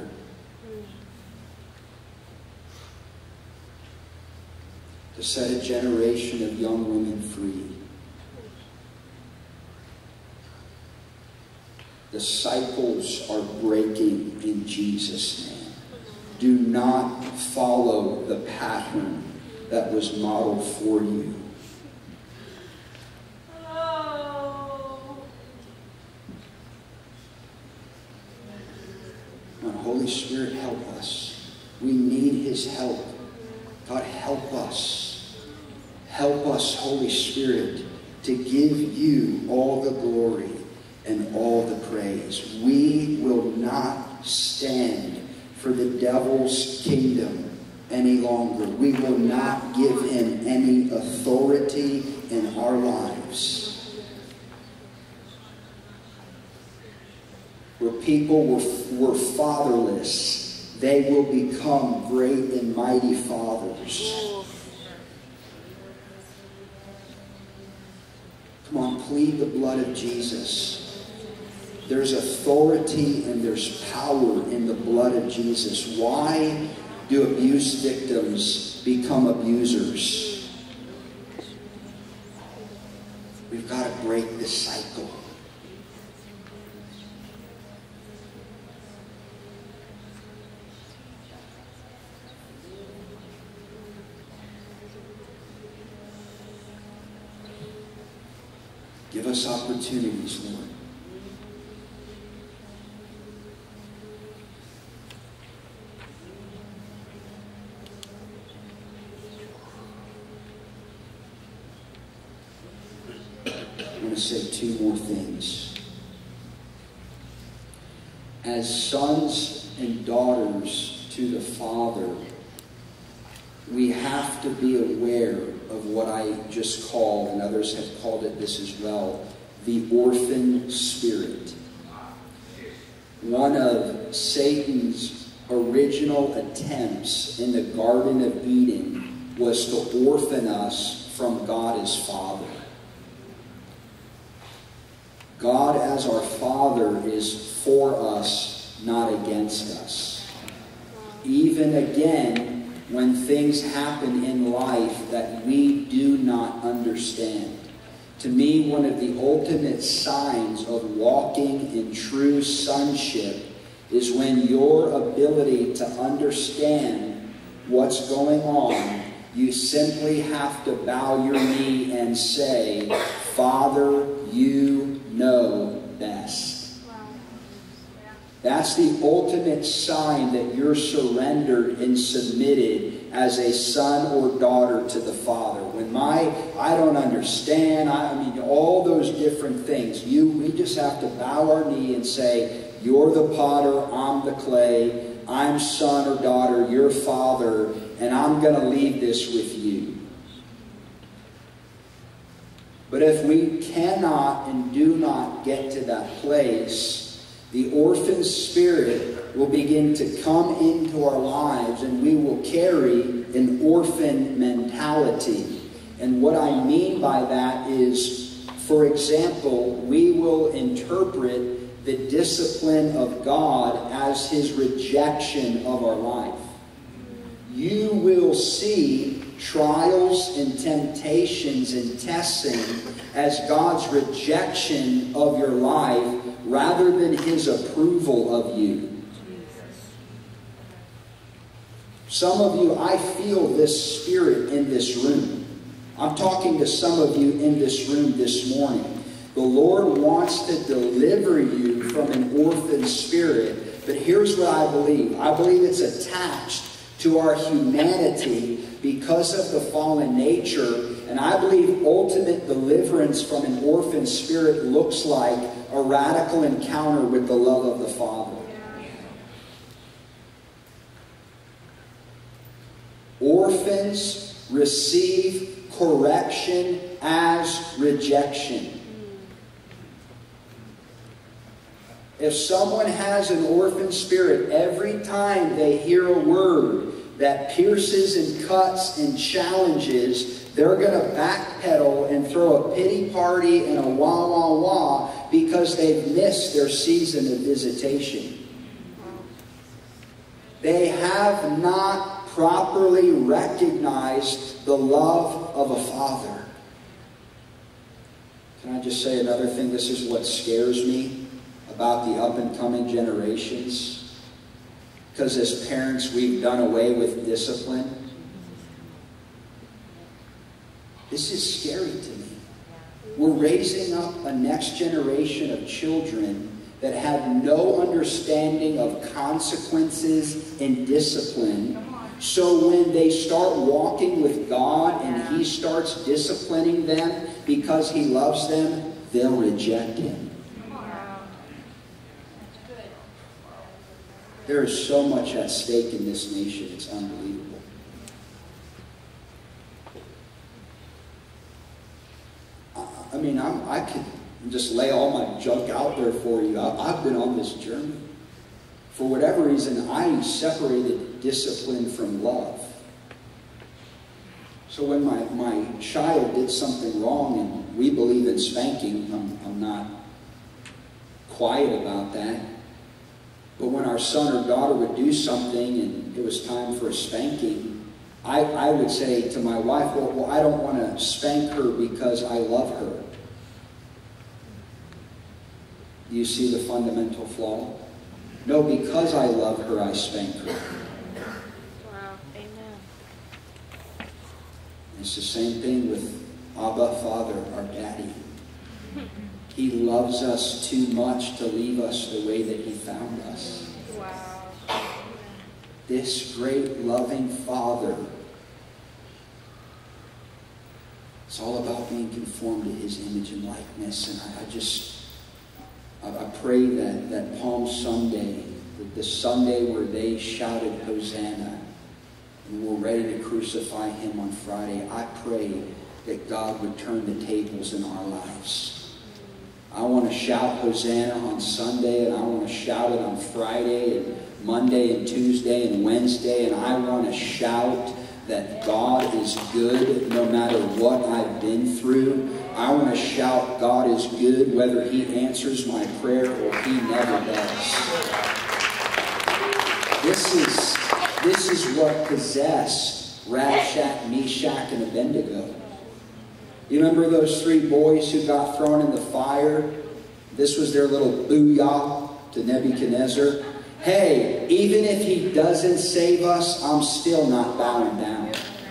To set a generation of young women free. The cycles are breaking in Jesus' name. Do not follow the pattern that was modeled for you. Holy Spirit, help us. We need his help. God, help us. Help us, Holy Spirit, to give you all the glory and all the praise. We will not stand for the devil's kingdom any longer. We will not give him any authority in our lives. Where people were fatherless, they will become great and mighty fathers. Come on, plead the blood of Jesus. There's authority and there's power in the blood of Jesus. Why do abuse victims become abusers? We've got to break this cycle. Give us opportunities, Lord. I want to say two more things. As sons and daughters to the Father, we have to be aware of what I just called, and others have called it this as well, the orphan spirit. One of Satan's original attempts in the Garden of Eden was to orphan us from God as Father. God as our Father is for us, not against us. Even again, when things happen in life that we do not understand. To me, one of the ultimate signs of walking in true sonship is when your ability to understand what's going on, you simply have to bow your knee and say, Father, you know best. That's the ultimate sign that you're surrendered and submitted as a son or daughter to the Father. When I don't understand, I mean, all those different things, we just have to bow our knee and say, you're the potter, I'm the clay, I'm son or daughter, you're father, and I'm going to leave this with you. But if we cannot and do not get to that place, the orphan spirit will begin to come into our lives, and we will carry an orphan mentality. And what I mean by that is, for example, we will interpret the discipline of God as His rejection of our life. You will see trials and temptations and testing as God's rejection of your life rather than His approval of you. Some of you, I feel this spirit in this room. I'm talking to some of you in this room this morning. The Lord wants to deliver you from an orphan spirit, but here's what I believe. I believe it's attached to our humanity because of the fallen nature, and I believe ultimate deliverance from an orphan spirit looks like a radical encounter with the love of the Father. Orphans receive correction as rejection. If someone has an orphan spirit, every time they hear a word that pierces and cuts and challenges, they're going to backpedal and throw a pity party and a wah, wah, wah because they've missed their season of visitation. They have not properly recognized the love of a father. Can I just say another thing? This is what scares me about the up-and-coming generations. Because as parents, we've done away with discipline. This is scary to me. We're raising up a next generation of children that have no understanding of consequences and discipline. So when they start walking with God and He starts disciplining them because He loves them, they'll reject Him. There is so much at stake in this nation. It's unbelievable. I mean, I could just lay all my junk out there for you. I've been on this journey. For whatever reason, I separated discipline from love. So when my child did something wrong, and we believe in spanking, I'm not quiet about that. But when our son or daughter would do something and it was time for a spanking, I would say to my wife, well, I don't want to spank her because I love her. Do you see the fundamental flaw? No, because I love her, I spank her. Wow. Amen. It's the same thing with Abba, Father, our daddy. He loves us too much to leave us the way that He found us. Wow. This great loving Father, it's all about being conformed to His image and likeness. And I pray that Palm Sunday, the Sunday where they shouted Hosanna and were ready to crucify Him on Friday, I pray that God would turn the tables in our lives. I want to shout Hosanna on Sunday, and I want to shout it on Friday and Monday and Tuesday and Wednesday, and I want to shout that God is good no matter what I've been through. I want to shout God is good whether He answers my prayer or He never does. This is what possessed Shadrach, Meshach, and Abednego. You remember those three boys who got thrown in the fire? This was their little booyah to Nebuchadnezzar. Hey, even if he doesn't save us, I'm still not bowing down.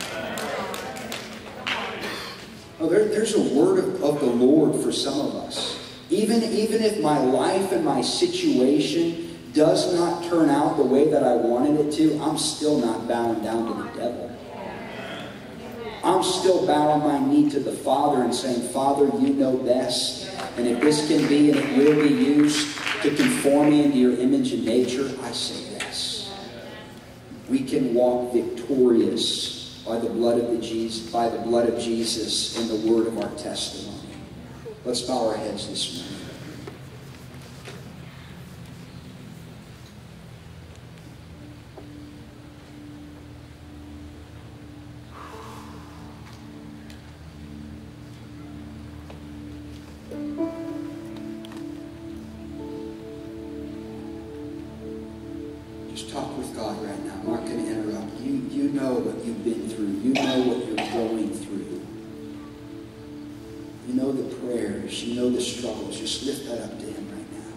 Oh, there's a word of the Lord for some of us. Even if my life and my situation does not turn out the way that I wanted it to, I'm still not bowing down to the devil. I'm still bowing my knee to the Father and saying, Father, you know best. And if this can be and it will be used to conform me into your image and nature, I say yes. We can walk victorious by the blood of Jesus and the word of our testimony. Let's bow our heads this morning. Just talk with God right now. I'm not going to interrupt. You know what you've been through. You know what you're going through. You know the prayers. You know the struggles. Just lift that up to Him right now.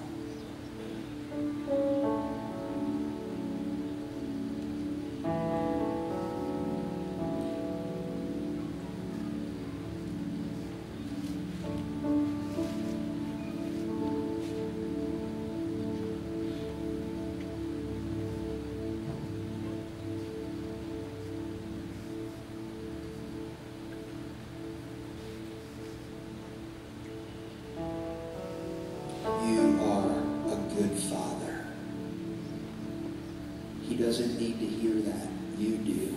Father. He doesn't need to hear that. You do.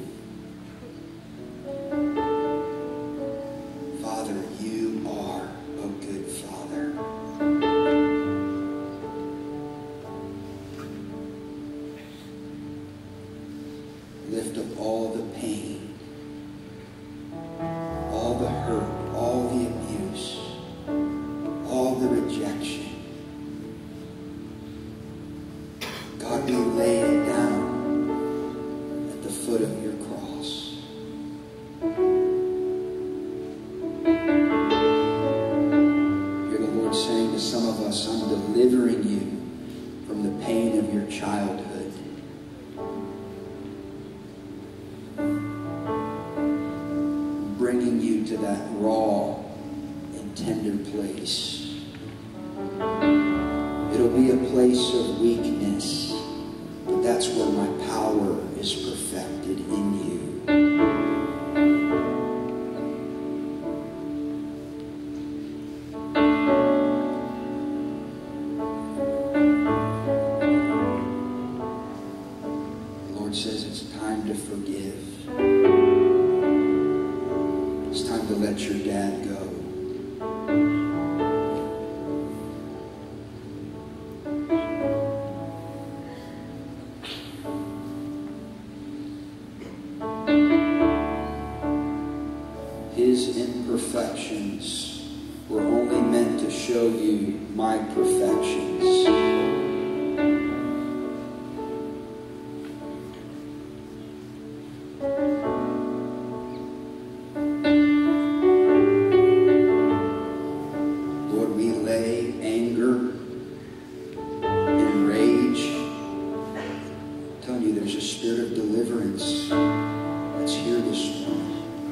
Father, you are a good Father. Lift up all the pain, all the hurt, all the abuse, all the rejection. God, we lay it down at the foot of your cross. Hear the Lord saying to some of us, I'm delivering you from the pain of your childhood. Bringing you to that raw and tender place. It'll be a place of weakness. But that's where my power is perfected in you. The Lord says it's time to forgive. It's time to let your dad go. His imperfections were only meant to show you my perfections. Lord, we lay anger and rage. I'm telling you, there's a spirit of deliverance that's here this morning.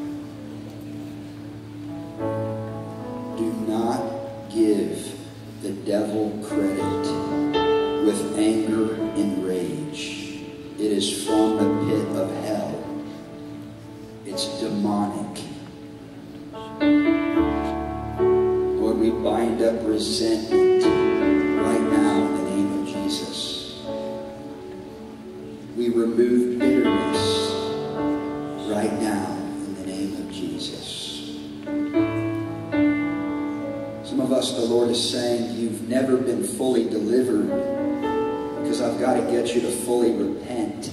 Do not give the devil credit with anger and rage. It is from the pit of hell. It's demonic. Lord, we bind up resentment right now in the name of Jesus. We remove bitterness right now in the name of Jesus. Some of us, the Lord is saying, you've never been fully delivered because I've got to get you to fully repent.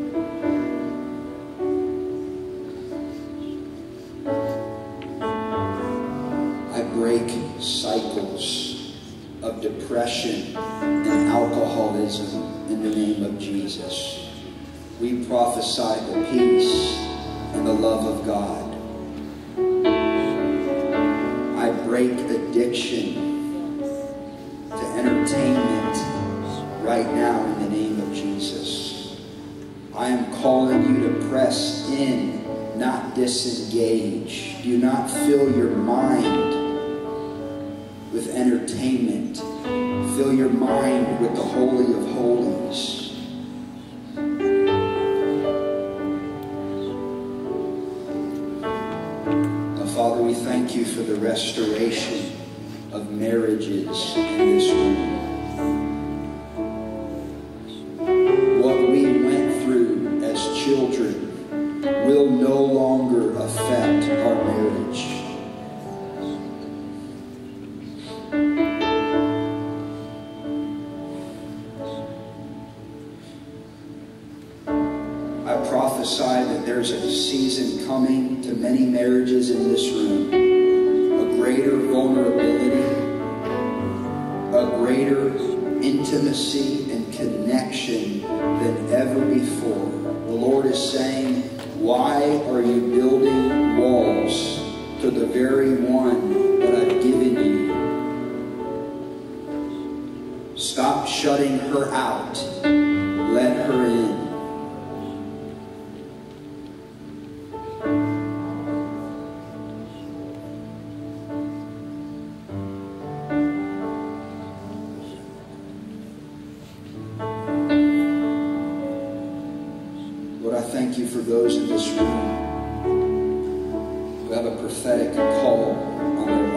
I break cycles of depression and alcoholism in the name of Jesus. We prophesy the peace and the love of God. I break addiction to entertainment right now in the name of Jesus. I am calling you to press in, not disengage. Do not fill your mind with entertainment. Fill your mind with the Holy of Holies. Father, we thank you for the restoration of marriages in this room. What we went through as children will no longer affect our marriage. I prophesy that there's a season coming to many marriages in this room, a greater vulnerability, a greater intimacy and connection than ever before. The Lord is saying, why are you building walls to the very one that I've given you? Stop shutting her out. Let her in. Thank you for those in this room who have a prophetic call on their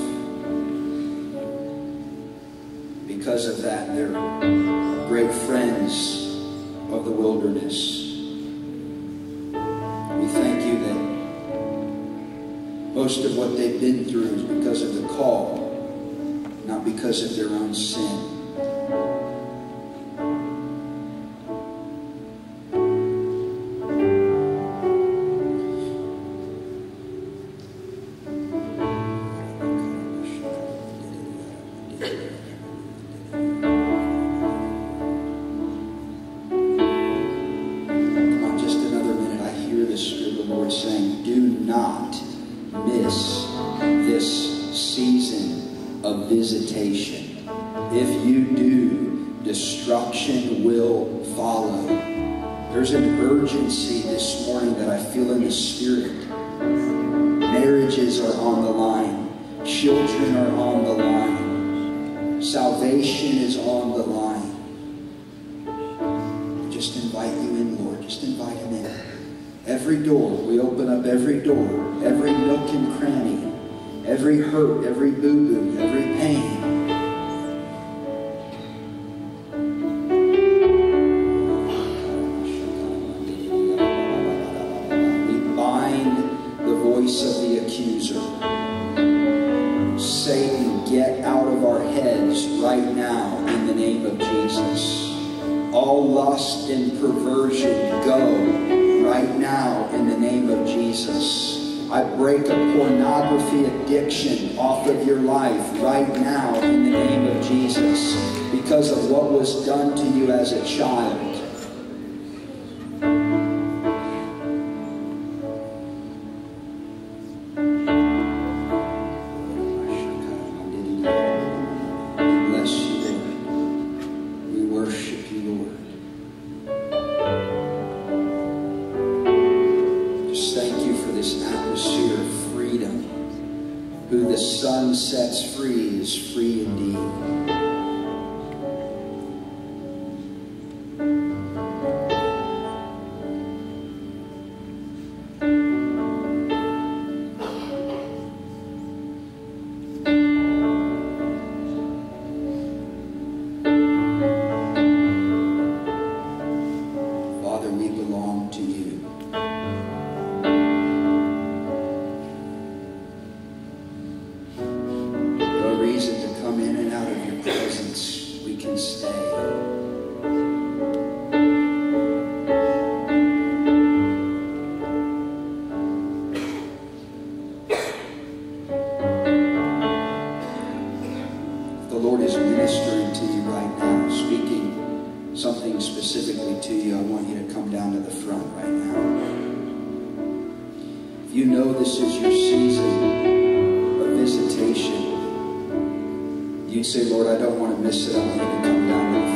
life. Because of that, they're great friends of the wilderness. We thank you that most of what they've been through is because of the call, not because of their own sin. Visitation. If you do, destruction will follow. There's an urgency this morning that I feel in the Spirit. Marriages are on the line. Children are on the line. Salvation is on the line. Just invite you in, Lord. Just invite Him in. Every door, we open up every door, every nook and cranny. Every hurt, every boo-boo, every pain. We bind the voice of the accuser. Satan, get out of our heads right now in the name of Jesus. All lust and perversion, go right now in the name of Jesus. I break a pornography addiction off of your life right now in the name of Jesus because of what was done to you as a child. Bless you, Lord. We worship you, Lord. Just thank you for this atmosphere of freedom. Who the Son sets free is free indeed. Father, we belong to you. come in and out of your presence, we can stay. The Lord is ministering to you right now, speaking something specifically to you. I want you to come down to the front right now. If you know this is your season of visitation, you'd say, Lord, I don't want to miss it. I want you to come down to the